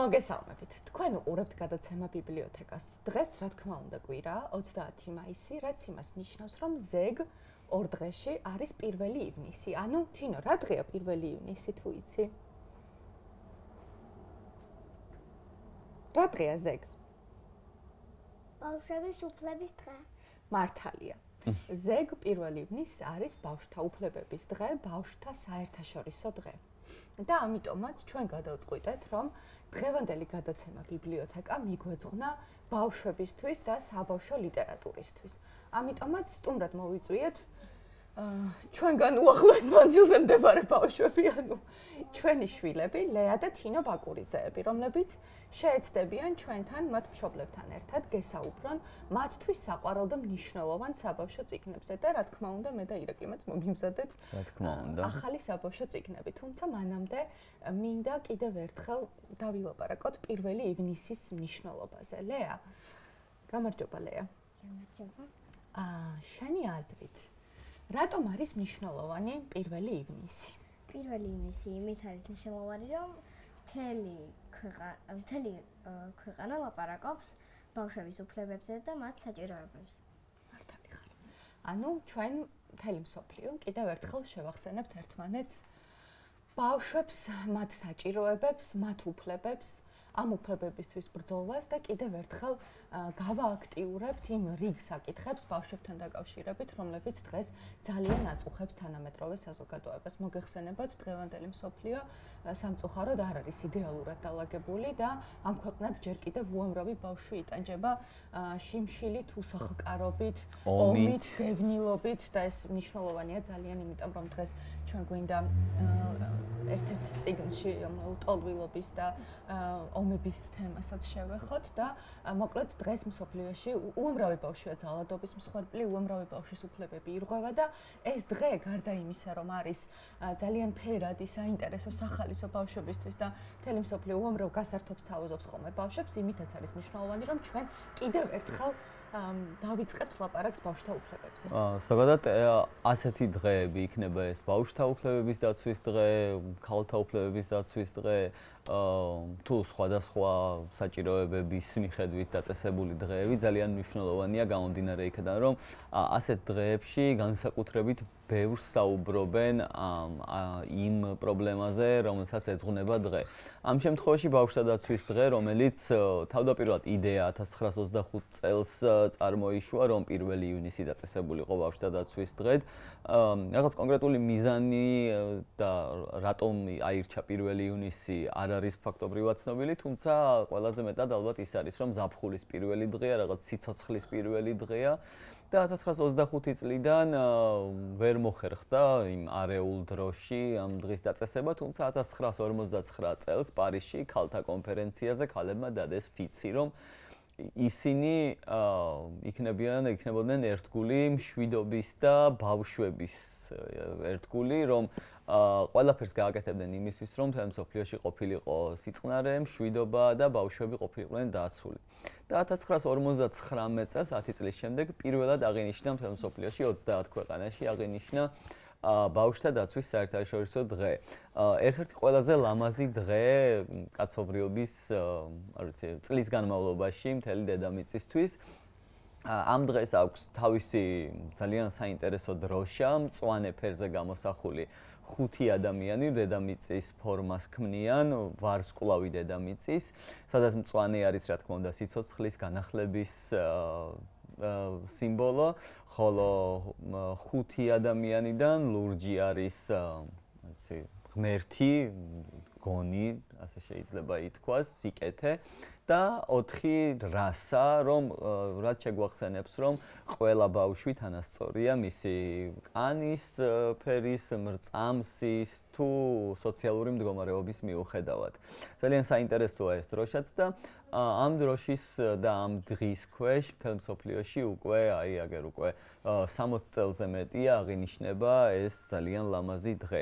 მოგესალმებით. თქვენ უყურებთ გადაცემა ბიბლიოთეკას. დღეს, რა თქმა უნდა, კვირა, 30 მაისი, რაც იმას ნიშნავს, რომ ზეგ ორ დღეში არის 1 ივნისი. ანუ, თინო, რა დღეა 1 ივნისი, თუ იცი? რა დღეა ზეგ? ბავშვების უფლების დღე. მართალია. ზეგ 1 ივნისს არის ბავშვთა უფლებების დღე, ბავშვთა საერთაშორისო დღე. და ამიტომაც ჩვენ გადავწყვიტეთ, რომ დღევანდელი გადაცემა ბიბლიოთეკა მიგვეძღვნა ბავშვებისთვის და საბავშვო ლიტერატურისთვის. ამიტომაც სტუმრად მოვიწვიეთ ჩვენგან უახლოეს მანძილზე მდებარე ბავშვები, ანუ ჩვენი შვილები, ლეა და თინო ბაკურიძეები, რომლებიც შეეცდებიან ჩვენთან, მათ მშობლებთან ერთად გესაუბრონ მათთვის საყვარელ და მნიშვნელოვან საბავშვო წიგნებზე და რა თქმა უნდა, მე და ირაკლიმაც მოგიმზადეთ ახალი საბავშვო წიგნები. თუმცა მანამდე მინდა კიდევ ერთხელ დავილაპარაკოთ 1 ივნისის მნიშვნელობაზე. ლეა, გამარჯობა ლეა. გამარჯობა. შენი აზრით რატომ არის მნიშვნელოვანი 1 ივნისი? 1 ივნისი იმით არის მნიშვნელოვანი, რომ მთელი ქვეყანა ლაპარაკობს ბავშვების უფლებებზე და მათ საჭიროებებზე. მართალი ხარ. ანუ ჩვენ მთელი მსოფლიო კიდევ ერთხელ შევახსენებთ ერთმანეთს ბავშვებს, მათ საჭიროებებს, მათ უფლებებს, ამ უფლებებისთვის ბრძოლას და კიდევ ერთხელ გავააქტიურებთ იმ რიგ საკითხებს ბავშვებთან დაკავშირებით, რომლებიც დღეს ძალიან აწუხებს თანამედროვე საზოგადოებას. მოგეხსენებათ, დღევანდელი მსოფლიო სამწუხაროდ არ არის იდეალურად დალაგებული და ამ ქვეყნად ჯერ კიდევ უამრავი ბავშვი იტანჯება შიმშილით, უსახლკარობით, ომით, დევნილობით და ეს მნიშვნელოვანია ძალიან, იმიტომ რომ დღეს ჩვენ გვინდა ერთ-ერთ წიგნში ლტოლვილობის და ომების თემასაც შევეხოთ და მოკლედ დღეს მსოფლიოში უამრავი ბავშვია ძალადობის მსხვერპლი, უამრავი ბავშვის უფლებები ირღვევა და ეს დღე გარდა იმისა, რომ არის ძალიან ფერადი, საინტერესო, სახალისო ბავშვებისთვის და მთელი მსოფლიო უამრავ გასართობს თავაზობს ხოლმე ბავშვებს, იმითაც არის მნიშვნელოვანი, რომ ჩვენ კიდევ ერთხელ დავიწყებთ ლაპარაკს ბავშვთა უფლებებზე. ზოგადად ასეთი დღეები იქნება ეს ბავშვთა უფლებების დაცვის დღე, ქალთა უფლებების დაცვის დღე, თუ სხვადასხვა საჭიროებების მიხედვით დაწესებული დღეები ძალიან მნიშვნელოვანია გამომდინარე იქიდან, რომ ასეთ დღეებში განსაკუთრებით ბევრს საუბრობენ იმ პრობლემაზე, რომელსაც ეძღვნება დღე. ამ შემთხვევაში ბავშვთა დაცვის დღე, რომელიც თავდაპირველად იდეა 1925 წელს წარმოიშვა, რომ 1 ივნისი დაწესებული იყო ბავშვთა დაცვის დღედ. რაღაც კონკრეტული მიზანი და რატომ აირჩა 1 ივნისი არ არის ფაქტობრივად ცნობილი, თუმცა ყველაზე მეტად ალბათ ის არის, რომ ზაფხულის პირველი დღეა, რაღაც სიცოცხლის პირველი დღეა. და 1925 წლიდან ვერ მოხერხდა იმ არეულ დროში ამ დღის დაწესება, თუმცა 1959 წელს პარიზში ქალთა კონფერენციაზე ქალებმა დადეს ფიცი, რომ ისინი იქნებოდნენ ერთგული მშვიდობის და ბავშვების ერთგული, რომ ყველაფერს გააკეთებდნენ იმისთვის, რომ მთელ მსოფლიოში ყოფილიყო სიწყნარე, მშვიდობა და ბავშვები ყოფილიყვნენ დაცული. და 1959 წელს 10 წლის შემდეგ პირველად აღინიშნა მთელ მსოფლიოში 30 ქვეყანაში აღინიშნა ბავშვთა დაცვის საერთაშორისო დღე. ერთ-ერთი ყველაზე ლამაზი დღე კაცობრიობის, წლის განმავლობაში მთელი დედამიწისთვის. ამ დღეს აქვს თავისი ძალიან საინტერესო დროშა, მწვანე ფერზე გამოსახული 5 ადამიანი დედამიწის ფორმას ქმნიან, ვარსკვლავი დედამიწის, სადაც მწვანე არის, რა თქმა უნდა, სიცოცხლის, განახლების სიმბოლო, ხოლო 5 ადამიანიდან ლურჯი არის, ღმერთი, გონი, ასე შეიძლება ითქვას, სიკეთე. და 4 რასა, რომ რაც შეგვახსენებს, რომ ყველა ბავშვი თანასწორია მისი კანის ფერის, მრწამსის თუ სოციალური მდგომარეობის მიუხედავად. ძალიან საინტერესოა ეს დროშაც და ამ დროშის და ამ დღის ქვეშ მთელ მსოფლიოში უკვე, აგერ უკვე 60 წელზე მეტია აღინიშნება ეს ძალიან ლამაზი დღე.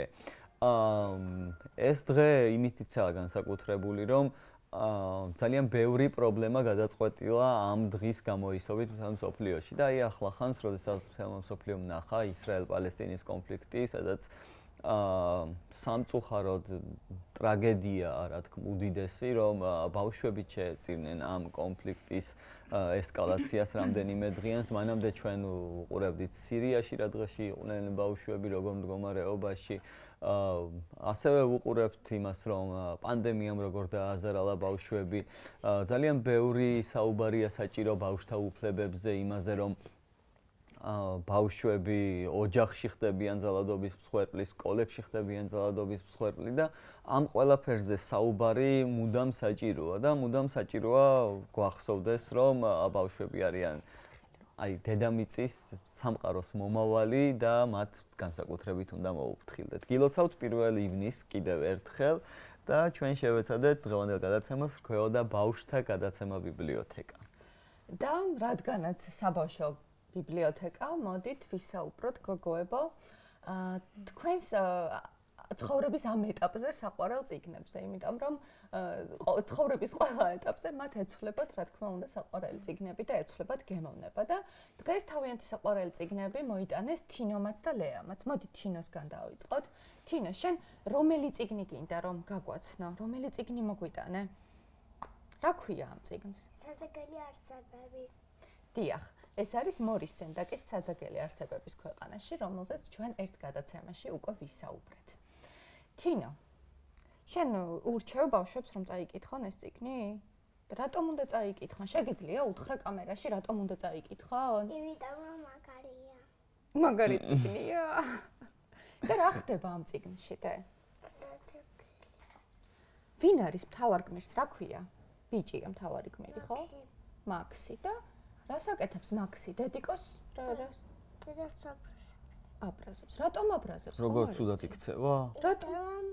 ეს დღე იმითიცაა განსაკუთრებული, რომ ძალიან ბევრი პრობლემა გადაწყვეტილა ამ დღის გამოისობით მთელ მსოფლიოში და აი ახლა ხანს, როდესაც მთელ მსოფლიომ ნახა ისრაელ-პალესტინის კონფლიქტი, სადაც სამწუხაროდ ტრაგედია, რა თქმა უნდა, უდიდესი, რომ ბავშვები შეეწირნენ ამ კონფლიქტის ესკალაციას რამდენიმე დღიანს. მანამდე ჩვენ უყურებდით სირიაში რა დღეში იყვნენ ბავშვები, როგორ მდგომარეობაში. ასევე ვუყურებთ იმას, რომ პანდემიამ როგორ დააზარალა ბავშვები. ძალიან ბევრი საუბარია საჭირო ბავშვთა უფლებებზე, იმაზე, რომ ბავშვები ოჯახში ხდებიან ძალადობის მსხვერპლი, სკოლებში ხდებიან ძალადობის მსხვერპლი და ამ ყველაფერზე საუბარი მუდამ საჭიროა და მუდამ საჭიროა გვახსოვდეს, რომ ბავშვები არიან დედამიწის სამყაროს მომავალი და მათ განსაკუთრებით უნდა მოუფრთხილდეთ. გილოცავთ 1 ივნისს კიდევ ერთხელ და ჩვენ შევეცადეთ დღევანდელ გადაცემას რქვეოდა ბავშვთა გადაცემა ბიბლიოთეკა. და რადგანაც საბავშვო ბიბლიოთეკა, მოდით ვისაუბროთ გოგოებო თქვენს ცხოვრების ამ ეტაპზე საყვარელ წიგნებზე, იმიტომ რომ ცხოვრების ყველა ეტაპზე მათ ეცვლებათ, რა თქმა უნდა, საყვარელი წიგნები და ეცვლებათ გემოვნება და დღეს თავიანთი საყვარელი წიგნები მოიტანეს თინომაც და ლეამაც. მოდი თინოსგან დავიწყოთ. თინო, შენ რომელი წიგნი გინდა რომ გაგვაცნო? რომელი წიგნი მოგვიტანე? რა ქვია ამ წიგნს? საზოგადოებრივი არსებები. დიახ. ეს არის მორის სენდაკის საძაგელი არსებების ქვეყანაში, რომელზეც ჩვენ ერთ გადაცემაში უკვე ვისაუბრეთ. თინო, შენ ურჩევ ბავშვებს რომ წაიკითხონ ეს წიგნი? რატომ უნდა წაიკითხონ? შეგიძლია უთხრა კამერაში, რატომ უნდა წაიკითხონ? იმიტომ რომ მაგარია. მაგარი წიგნია. და რა ხდება ამ წიგნში და? ვინ არის მთავარ გმირს? რა ქვია? ბიჭია მთავარი გმირი, ხო? მაქსი და რას აკეთებს მაქსი? დედიკოს რას? დედას აბრაზებს. რატომ აბრაზებს? როგორ ცუდად იქცევა? რატომ?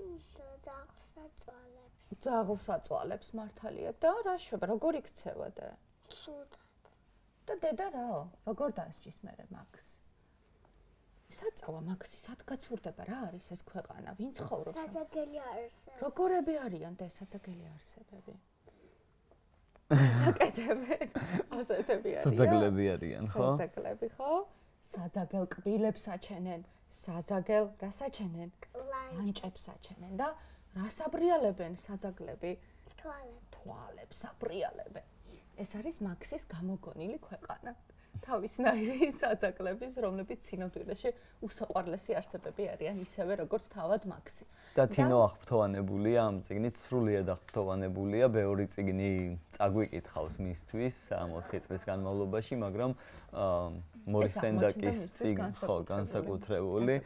ძაღლს აწვალებს მართალია და რა შვება? როგორ იქცევა და? ცუდად. და დედა რა? როგორ დასჯის მერე მაქს? საწავა მაქსი, სად გაცურდება? რა არის ეს ქვეყანა? ვინ ცხოვრობს? საზოგადოებრივი არსებები. როგორები არიან და საზოგადოებრივი არსებები? საკეთებენ. ასეთები არიან. საძაგლები არიან, ხო? საძაგლები, ხო? საძაგელ კბილებს აჩენენ, საძაგელ რას აჩენენ? ლანჭებს აჩენენ და რას აბრიალებენ საძაგლები? თვალებს აბრიალებენ. ეს არის მაქსის გამოგონილი ქვეყანა. თავისნაირი საძაგლების, რომლებიც სინამდვილეში უსაყვარლესი არსებები არიან, ისევე როგორც თავად მაქსი. და თინო აღფრთოვანებულია ამ წიგნით, სრულიად აღფრთოვანებულია, ბევრი წიგნი წაგვიკითხავს მისთვის ამ 4 წლის განმავლობაში, მაგრამ მორის სენდაკის წიგნი ხო განსაკუთრებული.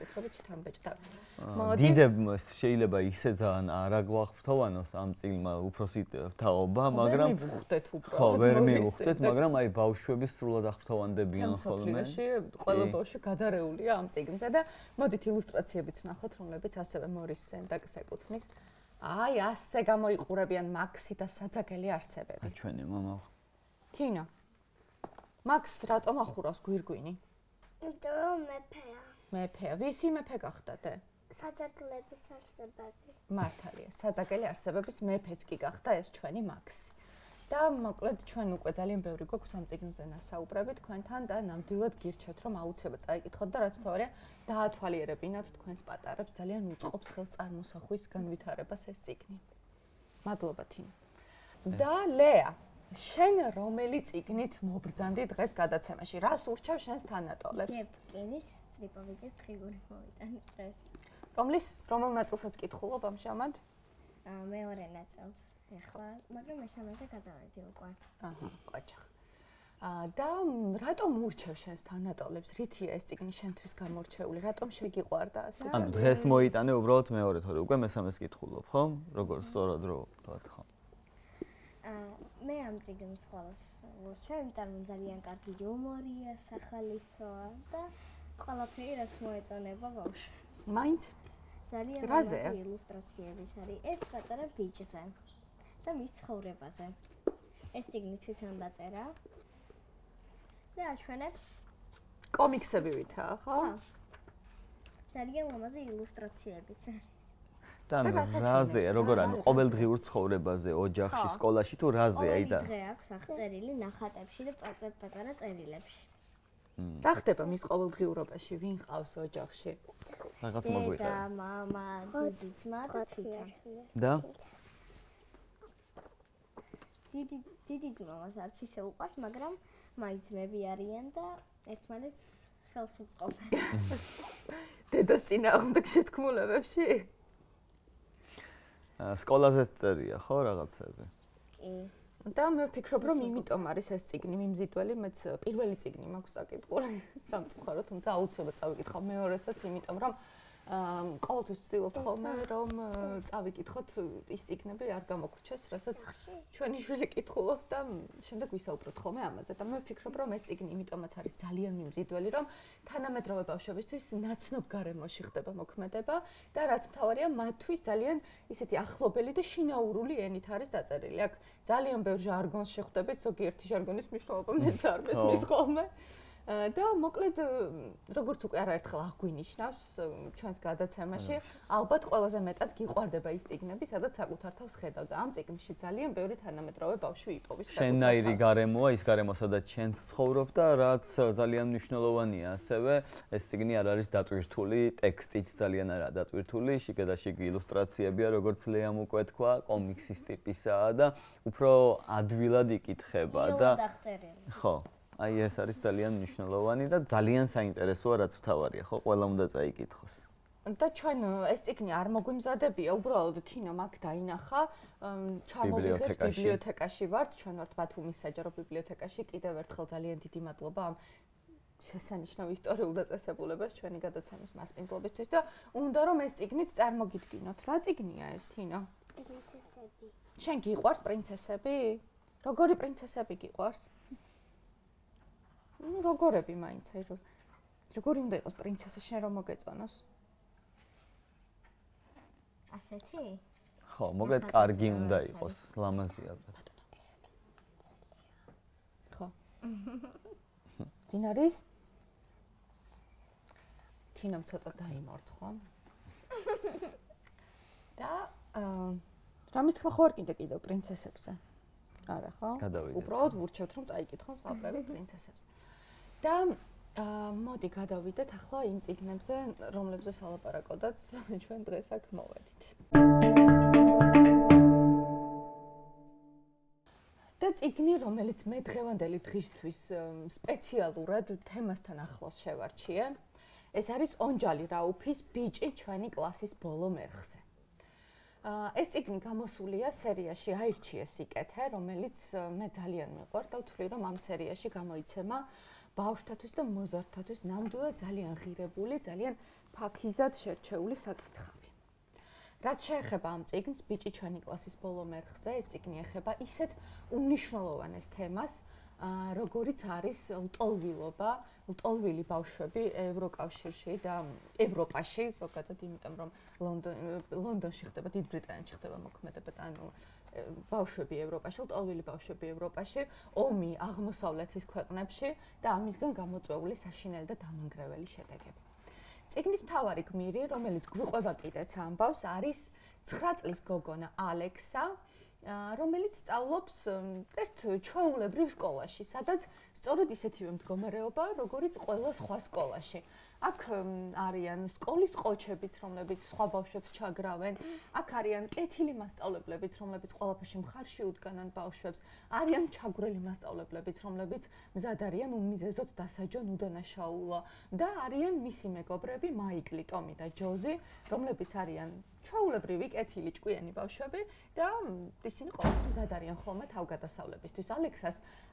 დიდებმა შეიძლება ისე ძალიან არ აგვახფრთოვანოს ამ წიგნმა უფროსი თაობა, მაგრამ ხო ვერ მივხვდეთ, მაგრამ აი ბავშვები სრულად აღფრთოვანდებიან ხოლმე. ყველა ბავშვი გადარეულია ამ წიგნზე და მოდით ილუსტრაციებიც ვნახოთ, რომლებიც ასევე მორის სენდაკს ეკუთვნის. აი ასე გამოიყურებიან მაქსი და საძაგელი არსებები. ჩვენი მამა. თინო. მაქსს რატომ ახურავს გვირგვინი? იმიტომ რომ მეფეა. მეფეა. ვისი მეფე გახდατε? საძაგლების არსებები. მართალია, საძაგელი არსებების მეფეც კი გახდა ეს ჩვენი მაქსი. და მოკლედ ჩვენ უკვე ძალიან ბევრი გვაქვს ამ წიგნზე ნასაუბრები თქვენთან და ნამდვილად გირჩევთ რომ აუცილებლად წაიკითხოთ და რაც თავარია დაათვალიერებინოთ თქვენს პატარებს ძალიან უწყობს ხელს წარმოსახვის განვითარებას ეს წიგნი. მადლობა თინო. და ლეა, შენ რომელი წიგნით მობრძანდი დღეს გადაცემაში? რას ურჩევ შენს თანატოლებს? ჯეპკინის ტრიპოვიჩის თხიგური მოვიტანი დღეს. რომელ ნაწილსაც კითხულობ ამჟამად? მეორე ნაწილს. ეხლა, მაგრამ მესამეზე გადავედი უკვე. აჰა, ყაჩახ. და რატომ ურჩევ შენს თანატოლებს? რითია ეს წიგნი შენთვის გამორჩეული? რატომ შეგიყვარდა ასე? ანუ დღეს მოიტანე უბრალოდ მეორე, თორე უკვე მესამეს კითხულობ, ხო? როგორ სწორად რო ვთქვათ, ხო? მე ამ წიგნს ყველას ურჩევ, იმიტომ რომ ძალიან კარგი იუმორია, სახალისოა და ყველაფერი რაც მოეწონება ბავშვებს. მაინც ძალიან რაზე ილუსტრაციების არის ერთ პატარა ბიჭზე და მის ცხოვრებაზე. ეს წიგნი თვითონ დაწერა და აჩვენებს კომიქსები ვითაა, ხო? ძალიან ლამაზი ილუსტრაციებიც არის. და რაზე, როგორ ანუ ყოველდღიურ ცხოვრებაზე, ოჯახში, სკოლაში თუ რაზე, აი და დღე აქვს აღწერილი ნახატებში და პატარა წერილებში. რა ხდება მის ყოველდღიურობაში? ვინ ყავს ოჯახში? რაღაც მოგვიყევი. და მამა, დიდი ძმა და თვითონ. და? დიდი ძმას არც ისე უყვარს, მაგრამ მაიძმები არიან და ერთმანეთს ხელს უწყობენ. დედას წინააღმდეგ შეთქმულებებში? სკოლაზეც წერია, ხო, რაღაცები? კი. და მე ვფიქრობ, რომ იმიტომ არის ეს წიგნი მიმზიდველი, მეც პირველი წიგნი მაქვს საკითხული სამწუხაროდ, თუმცა აუცილებლად წავიკითხავ მეორესაც, იმიტომ რომ ყოველთვის ვცდილობ ხოლმე, რომ წავიკითხოთ ის წიგნები არ გამოგვჩეს, რასაც ჩვენი შვილი კითხულობს და შემდეგ ვისაუბროთ ხოლმე ამაზე. და მე ვფიქრობ, რომ ეს წიგნი იმიტომაც არის ძალიან მიმზიდველი, რომ თანამედროვე ბავშვებისთვის ნაცნობ გარემოში ხდება მოქმედება და რაც მთავარია, მათთვის ძალიან ისეთი ახლობელი და შინაურული ენით არის დაწერილი. აქ ძალიან ბევრ ჟარგონს შეხვდებით, ზოგიერთი ჟარგონის მნიშვნელობა მეც არ მესმის ხოლმე. და მოკლედ როგორც უკვე არაერთხელ აღვინიშნავს ჩვენს გადაცემაში, ალბათ ყველაზე მეტად გიყვარდება ის წიგნები, სადაც საკუთარ თავს ხედავ და ამ წიგნში ძალიან ბევრი თანამედროვე ბავშვი იპოვის საკუთარ თავს. შენნაირი გარემოა, ის გარემო, სადაც შენც ცხოვრობ და რაც ძალიან მნიშვნელოვანია, ასევე ეს წიგნი არ არის დატვირთული ტექსტით, ძალიან არაა დატვირთული, შიგადაშიგ ილუსტრაციებია, როგორც ლეამ უკვე თქვა, კომიქსის ტიპისაა და უფრო ადვილად იკითხება და ხო აი ეს არის ძალიან მნიშვნელოვანი და ძალიან საინტერესოა, რაც თავარია, ხო, ყველა უნდა წაიკითხოს. და ჩვენ ეს წიგნი არ მოგვიმზადებია, უბრალოდ თინო მაგ დაინახა, ჩამოვიღეთ ბიბლიოთეკაში ვართ, ჩვენ ვართ ბათუმის საჯარო ბიბლიოთეკაში, კიდევ ერთხელ ძალიან დიდი მადლობა ამ შესანიშნავ ისტორიულ დაწესებულებას ჩვენი გადაცემის მასპინძლობისთვის და უნდა რომ ეს წიგნიც წარმოგიდგინოთ. რა წიგნია ეს თინო? პრინცესები. შენ გიყვარს პრინცესები? როგორი პრინცესები გიყვარს? ну როგორები მაინც აი როგორი უნდა იყოს პრინცესა შენ რომ მოგეწონოს ასეთი ხო მოკლედ კარგი უნდა იყოს ლამაზი ალბათ ხო დინარის თინომ ცოტა დაიმორცხვა და რამის თქვა ხო არ კიდევ პრინცესებზე არა ხო უბრალოდ ვურჩევთ რომ წაიკითხონ ზღაპრები პრინცესებს და მოდი გადავიდეთ ახლა იმ წიგნებზე რომლებზეც ალაპარაკოდაც ჩვენ დღეს აქ მოვედით და წიგნი რომელიც მე დღევანდელი დღისთვის სპეციალურად თემასთან ახლოს შევარჩიე ეს არის ონჯალი რაუფის ბიჭი ჩვენი კლასის ბოლო მერხზე ეს წიგნი გამოსულია სერიაში აირჩიე სიკეთე, რომელიც მე ძალიან მიყვარს და ვთვლი, რომ ამ სერიაში გამოიცემა ბავშვთათვის და მოზარდთათვის ნამდვილად ძალიან ღირებული, ძალიან ფაქიზად შერჩეული საკითხები. რაც შეეხება ამ წიგნს, ბიჭი ჩვენი კლასის ბოლო მერხზე, ეს წიგნი ეხება ისეთ უმნიშვნელოვანეს თემას, როგორიც არის ლტოლვილობა, ლტოლვილი ბავშვები ევროკავშირში და ევროპაში, ზოგადად იმიტომ რომ ლონდონში ხდება, დიდ ბრიტანეთში ხდება მოქმედება და ანუ ბავშვები ევროპაში, ლტოლვილი ბავშვები ევროპაში, ომი აღმოსავლეთის ქვეყნებში და ამისგან გამოწვეული საშინელი და დამანგრეველი შედეგები. წიგნის მთავარი გმირი, რომელიც გვიყვება კიდეც ამბავს, არის 9 წლის გოგონა ალექსა, რომელიც სწავლობს ერთ ჩვეულებრივ სკოლაში, სადაც სწორედ ისეთივე მდგომარეობა, როგორიც ყველა სხვა სკოლაში. აქ არიან სკოლის ყოჩებიც, რომლებიც სხვა ბავშვებს ჩაგრავენ, აქ არიან კეთილი მასწავლებლებიც, რომლებიც ყველაფერში მხარში უდგანან ბავშვებს, არიან ჩაგვრელი მასწავლებლებიც, რომლებიც მზად არიან უმიზეზოდ დასაჯონ უდანაშაულო და არიან მისი მეგობრები, მაიკლი, ტომი და ჯოზი, რომლებიც არიან ჩვეულებრივი კეთილი ჭკვიანი ბავშვები და ისინი ყოველთვის მზად არიან ხოლმე თავგადასავლებისთვის. ალექსას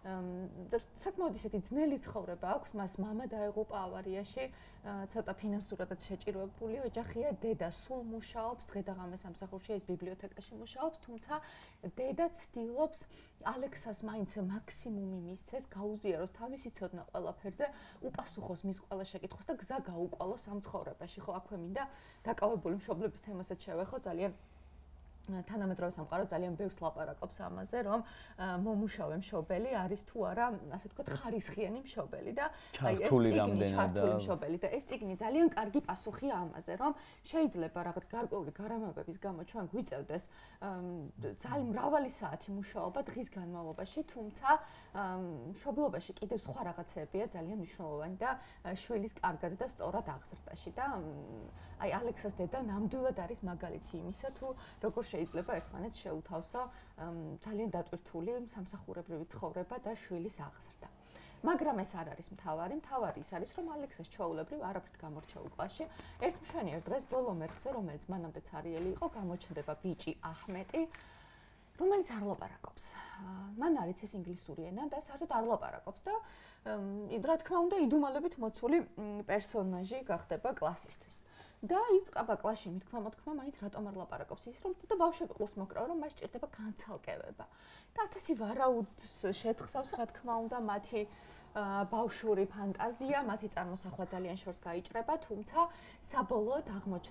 საკმაოდ ისეთი ძნელი ცხოვრება აქვს, მას მამა დაეღუპა ავარიაში, ცოტა ფინანსურადაც შეჭირვებული ოჯახია, დედა სულ მუშაობს, დღე-დაღამე სამსახურში, ეს ბიბლიოთეკაში მუშაობს, თუმცა დედა ცდილობს ალექსას მაინც მაქსიმუმი მისცეს, გაუზიაროს თავისი ცოდნა ყველაფერზე, უპასუხოს მის ყველა შეკითხვას და გზა გაუყვალოს ამ ცხოვრებაში. ხო, აქვე მინდა დაკავებული მშობლების თემასაც შევეხო ძალიან თანამედროვე სამყარო ძალიან ბევრს ლაპარაკობს ამაზე, რომ მომუშავე მშობელი არის თუ არა, ასე ვთქვათ, ხარისხიანი მშობელი და აი ეს წიგნი ჩართული მშობელი და ეს წიგნი ძალიან კარგი პასუხია ამაზე, რომ შეიძლება რაღაც გარკვეული გარემოებების გამო ჩვენ გვიწევდეს ძალიან მრავალი საათი მუშაობა დღის განმავლობაში, თუმცა მშობლობაში კიდევ სხვა რაღაცებია ძალიან მნიშვნელოვანი და შვილის კარგად და სწორად აღზრდაში და აი ალექსას დედა ნამდვილად არის მაგალითი იმისა, თუ როგორ შეიძლება ერთმანეთს შეუთავსო ძალიან დატვირთული სამსახურებრივი ცხოვრება და შვილის აღზრდა. მაგრამ ეს არ არის მთავარი. მთავარი ის არის, რომ ალექსას ჩვეულებრივ არაფრით გამორჩეულ კლასში ერთ მშვენიერ დღეს ბოლო მერხზე, რომელიც მანამდეც არიელი იყო, გამოჩნდება ბიჭი აჰმეტი, რომელიც არ ლაპარაკობს. მან არ იცის ინგლისური ენა და საერთოდ არ ლაპარაკობს და რა თქმა უნდა, იდუმალებით მოცული პერსონაჟი გახდება კლასისთვის. და იწყება კლასში მithქმა-მოთქმა, მაინც რატომ არ ლაპარაკობს ის, რომ თუ და ბავშვები ყურს მოკრავ, რომ მას სჭირდება განცალკევება. და 1000 ვარაუდს შეთხსავს, რა თქმა უნდა, მათი ბავშვური ფანტაზია, მათი წარმოსახვა ძალიან შორს გაიჭრება, თუმცა საბოლოოდ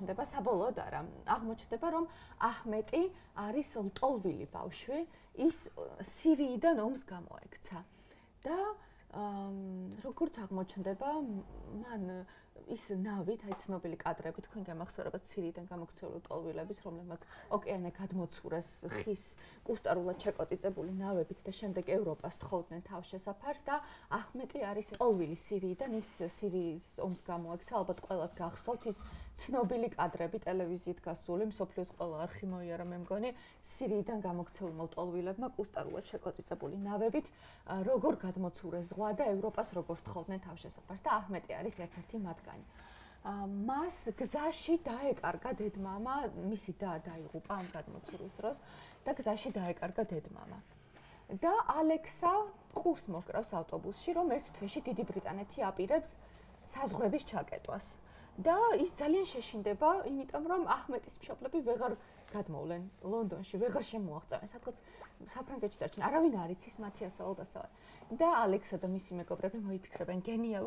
აღმოჩნდება, რომ აჰმეტი არის ლტოლვილი ბავშვი, ის სირიიდან ომს გამოექცა. და როგორც აღმოჩნდება, მან ის ნავით, აი ცნობილი კადრები თქვენ გამახსოვრებათ სირიიდან გამოქცეული ლტოლვილების, რომლებმაც ოკეანე გადმოცურეს ხის კუსტარულად შეკოწიწებული ნავებით და შემდეგ ევროპას თხოვდნენ თავშესაფარს და აჰმეტი არის ლტოლვილი სირიიდან, ის სირიის ომს გამოექცა, ალბათ ყველას გახსოვთ ის ცნობილი კადრები ტელევიზიით გასული, მსოფლიოს ყველა არხი მოიარა მე მგონი, სირიიდან გამოქცეულმა ლტოლვილებმა კუსტარულად შეკოწიწებული ნავებით, როგორ გადმოცურეს ზღვა და ევროპას როგორ თხოვდნენ თავშესაფარს და აჰმეტი არის ერთ-ერთი მათგანი. მას გზაში დაეკარგა დედმამა, მისი და დაიღუპა ამ გადმოცურის დროს და გზაში დაეკარგა დედმამა. და ალექსა ყურს მოკრავს ავტობუსში, რომ ერთ თვეში დიდი ბრიტანეთი აპირებს საზღვრების ჩაკეტვას. და ის ძალიან შეშინდება, იმიტომ რომ აჰმეტის მშობლები ვეღარ გადმოვლენ ლონდონში, ვეღარ შემოაღწევენ, სადღაც საფრანგეთში დარჩენ, არავინ არ იცის მათი ასავალ-დასავალ. და ალექსა და მისი მეგობრები მოიფიქრებენ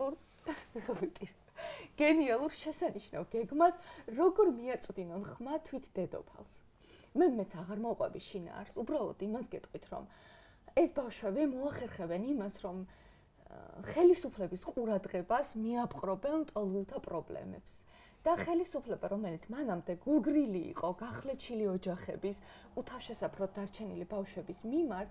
გენიალურ შესანიშნავ გეგმას, როგორ მიაწვდინონ ხმა თვით დედოფალს. მეც აღარ მოყვები შინაარს, უბრალოდ იმას გეტყვით, რომ ეს ბავშვები მოახერხებენ იმას, რომ ხელისუფლების ყურადღებას მიაპყრობენ ლტოლვილთა პრობლემებს. და ხელისუფლება, რომელიც მანამდე გულგრილი იყო გახლეჩილი ოჯახების, უთავშესაფროდ დარჩენილი ბავშვების მიმართ,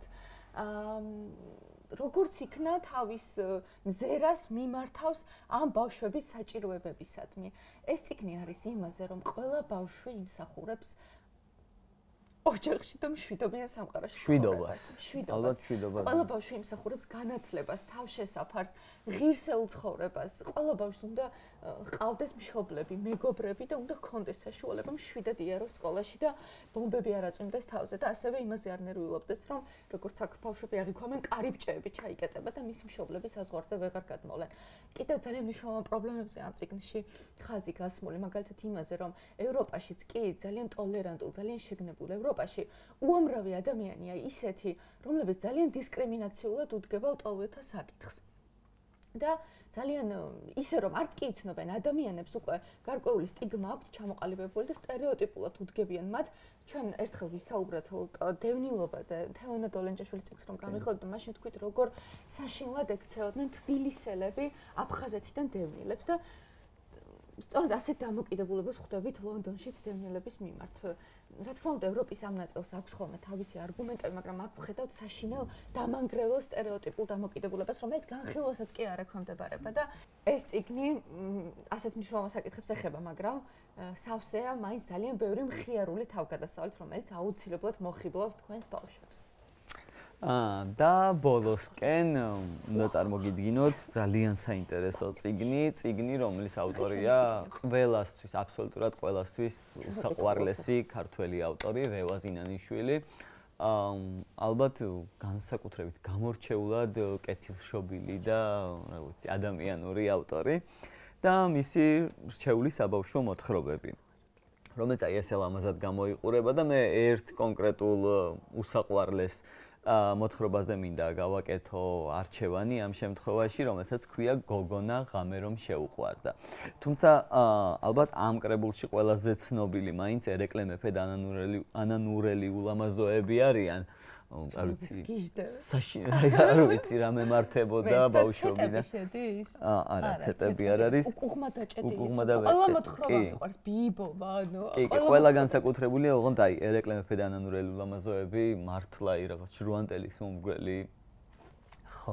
როგორც იქნა თავის მზერას მიმართავს ამ ბავშვების საჭიროებებისადმი. ეს წიგნი არის იმაზე, რომ ყველა ბავშვი იმსახურებს ოჯახში და მშვიდობიან სამყაროში. მშვიდობას. ალბათ მშვიდობას. ყველა ბავშვი იმსახურებს განათლებას, თავშესაფარს, ღირსეულ ცხოვრებას. ყველა ბავშვს უნდა ყავდეს მშობლები, მეგობრები და უნდა ჰქონდეს საშუალება მშვიდად იაროს სკოლაში და ბომბები არ აწვიმდეს თავზე და ასევე იმაზე არ ნერვიულობდეს, რომ როგორც აქ ბავშვები აღიქვამენ, კარიბჭეები ჩაიკეტება და მისი მშობლები საზღვარზე ვეღარ გადმოვლენ. კიდევ ძალიან მნიშვნელოვან პრობლემებზე ამ წიგნში ხაზი გასმული, მაგალითად იმაზე, რომ ევროპაშიც კი ძალიან ტოლერანტულ, ძალიან შეგნებულ ევროპაში უამრავი ადამიანია ისეთი, რომლებიც ძალიან დისკრიმინაციულად უდგება ლტოლვილთა საკითხს. და ძალიან ისე რომ არც კი იცნობენ ადამიანებს უკვე გარკვეული სტიგმა აქვთ ჩამოყალიბებული და სტერეოტიპულად უდგებიან მათ. ჩვენ ერთხელ ვისაუბრეთ დევნილობაზე, თეონა დოლენჯაშვილის წიგნს რომ გამიხელოთ და მაშინ თქვით როგორ საშინლად ექცეოდნენ თბილისელები აფხაზეთიდან დევნილებს და სწორედ ასეთ დამოკიდებულებას ხვდებით ლონდონშიც დევნილების მიმართ. რა თქმა უნდა, ევროპის ამ ნაწილს აქვს ხოლმე თავისი არგუმენტები, მაგრამ აქ ვხედავთ საშინელ დამანგრეველ სტერეოტიპულ დამოკიდებულებას, რომელიც განხილვასაც კი არ ექვემდებარება და ეს წიგნი ასეთ მნიშვნელოვან საკითხებს ეხება, მაგრამ სავსეა მაინც ძალიან ბევრი მხიარული თავგადასავლით, რომელიც აუცილებლად მოხიბლავს თქვენს ბავშვებს. და ბოლოსკენ უნდა წარმოგიდგინოთ ძალიან საინტერესო წიგნი, რომლის ავტორია ყველასთვის, აბსოლუტურად ყველასთვის უსაყვარლესი ქართველი ავტორი რევაზ ინანიშვილი. ალბათ განსაკუთრებით გამორჩეულად კეთილშობილი და რა ვიცი, ადამიანური ავტორი და მისი რჩეული საბავშვო მოთხრობები. რომელიც აი ესე ლამაზად გამოიყურება და მე ერთ კონკრეტულ უსაყვარლეს მოთხრობაზე მინდა გავაკეთო არჩევანი ამ შემთხვევაში, რომელსაც ქვია გოგონა ღამე რომ შეუყვარდა. თუმცა ალბათ ამ კრებულში ყველაზე ცნობილი მაინც ერეკლე მეფე და ანა ნურელი ულამაზოები არიან. არ ვიცი. არ ვიცი რა მემართებოდა ბავშვობიდან. არა, ცეტები არ არის. უკუღმა დაჭედილი. უკუღმა და ყველა მოთხრობა მიყვარს ბიბობა, ანუ კი, ყველა განსაკუთრებულია, ოღონდ აი ერეკლე მეფე და ანა ნურელი ულამაზოები მართლა რაღაც ჟრუანტელის მომგვრელი. ხო.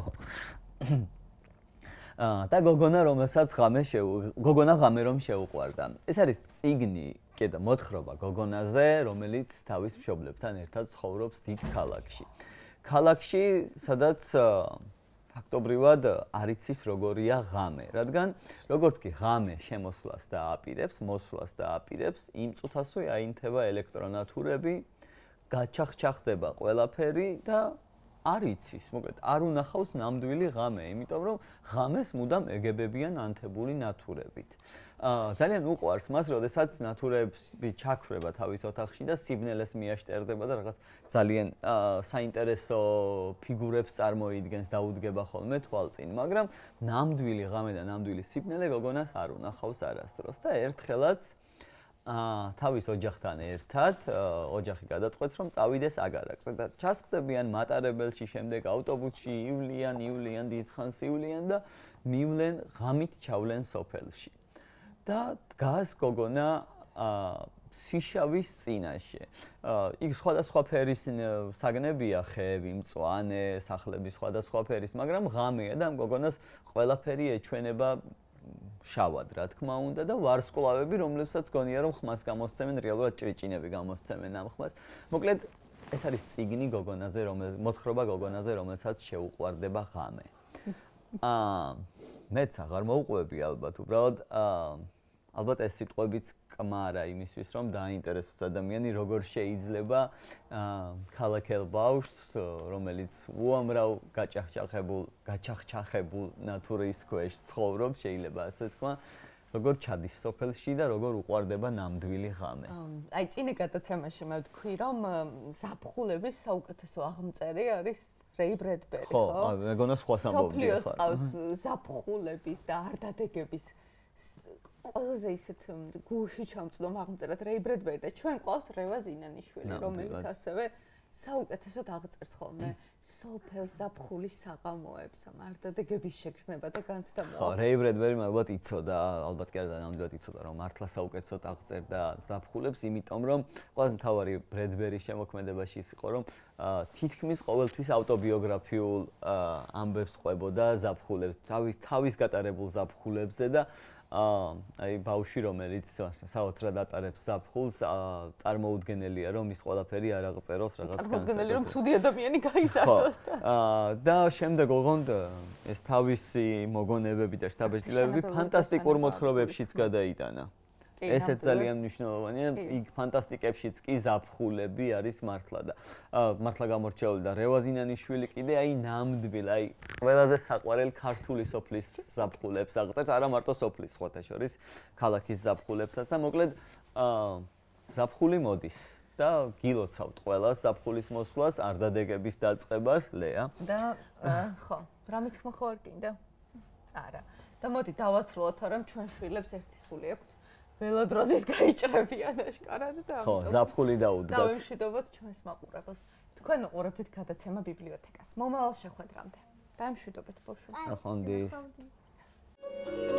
და გოგონა ღამე რომ შეუყვარდა. ეს არის წიგნი, კიდე მოთხრობა გოგონაზე, რომელიც თავის მშობლებთან ერთად ცხოვრობს დიდ ქალაქში. ქალაქში, სადაც ფაქტობრივად არ იცის როგორია ღამე, რადგან როგორც კი ღამე შემოსვლას დააპირებს, მოსვლას დააპირებს, იმ წუთასვე აინთება ელექტრონათურები, გაჩახჩახდება ყველაფერი და არ იცის, მოკლედ არ უნახავს ნამდვილი ღამე, იმიტომ რომ ღამეს მუდამ ეგებებიან ანთებული ნათურებით. ძალიან უყვარს მას, როდესაც ნათურები ჩაქრება თავის ოთახში და სიბნელეს მიაშტერდება და რაღაც ძალიან საინტერესო ფიგურებს წარმოიდგენს, დაუდგება ხოლმე თვალწინ, მაგრამ ნამდვილი ღამე და ნამდვილი სიბნელე გოგონას არ უნახავს არასდროს და ერთხელაც თავის ოჯახთან ერთად ოჯახი გადაწყვეტს რომ წავიდეს აგარაკზე და ჩასხდებიან მატარებელში, შემდეგ ავტობუსში, ივლიან დიდხანს ივლიან და მივლენ ღამით ჩავლენ სოფელში. და დგას გოგონა სიშავის წინაშე. იქ სხვადასხვა ფერის საგნებია, ხეები, მწვანე, სახლები სხვადასხვა ფერის, მაგრამ ღამეა და ამ გოგონას ყველაფერი ეჩვენება შავად, რა თქმა უნდა და ვარსკვლავები, რომლებსაც გონია რომ ხმას გამოსცემენ, რეალურად ჭრიჭინები გამოსცემენ ამ ხმას. მოკლედ, ეს არის წიგნი გოგონაზე, მოთხრობა გოგონაზე, რომელსაც შეუყვარდება ღამე. მეც აღარ მოუყვები ალბათ, უბრალოდ ალბათ ეს სიტყვებიც კმარა იმისთვის, რომ დააინტერესოს ადამიანი, როგორ შეიძლება ქალაქელ ბავშვს, რომელიც უამრავ გაჩახჩახებულ ნათურის ქვეშ ცხოვრობს, შეიძლება ასე თქვა, როგორ ჩადის სოფელში და როგორ უყვარდება ნამდვილი ღამე. აი, წინა გადაცემაში მე ვთქვი, რომ ზაფხულების საუკეთესო აღმწერი არის რეი ბრედბერი, ხო? ხო, მეგონა სხვა სამბობი ხარ. სოფლიოს ყავს ზაფხულების და არდადეგების ყველაზე ისეთ გულში ჩამწვდომ აღმწერად რეი ბრედბერი და ჩვენ ყავს რევა ზინანიშვილი, რომელიც ასევე საუკეთესოდ აღწერს ხოლმე სოფელ ზაფხულის საღამოებს, ამ არდადეგების შეგრძნება და განცდამა. ხო, რეი ბრედბერი ალბათ იცოდა, ალბათ კი არა ნამდვილად იცოდა, რომ მართლა საუკეთესოდ აღწერდა ზაფხულებს, იმიტომ რომ ყველაზე მთავარი ბრედბერის შემოქმედებაში ის იყო, რომ თითქმის ყოველთვის ავტობიოგრაფიულ ამბებს ყვებოდა ზაფხულებს, თავის გატარებულ ზაფხულებზე და აი ბავშვი რომელიც საოცრად ატარებს ზაფხულს, წარმოუდგენელია რომ ის ყველაფერი არ აღწეროს რაღაც განსაკუთრებულ. წარმოუდგენელი რომ ცუდი ადამიანი გაიზარდოს და და შემდეგ ოღონდ ეს თავისი მოგონებები და შთაბეჭდილებები ფანტასტიკურ მოთხრობებშიც გადაიტანა. ესეც ძალიან მნიშვნელოვანია, იქ ფანტასტიკებშიც კი ზაფხულები არის მართლა და მართლა გამორჩეული და რევა ზინანიშვილი კიდე აი ნამდვილ, აი ყველაზე საყვარელ ქართული სოფლის ზაფხულებს აღწერს, არა მარტო სოფლის, სხვათა შორის ქალაქის ზაფხულებსაც და მოკლედ ზაფხული მოდის და გილოცავთ ყველას ზაფხულის მოსვლას, არდადეგების დაწყებას, ლეა. და ხო, რამის თქმა ხო არ გინდა? არა. და მოდი დავასრულოთ, რომ ჩვენ შვილებს ერთი სული აქვთ. ველოდროზის გაიჭრებიან აშკარად და ხო, ზაფხული დაუდგათ. დავიმშვიდობოთ ჩვენს მაყურებელს. თქვენ უყურებთ გადაცემა ბიბლიოთეკას. მომავალ შეხვედრამდე. დაიმშვიდობეთ ბავშვები. ახონდის.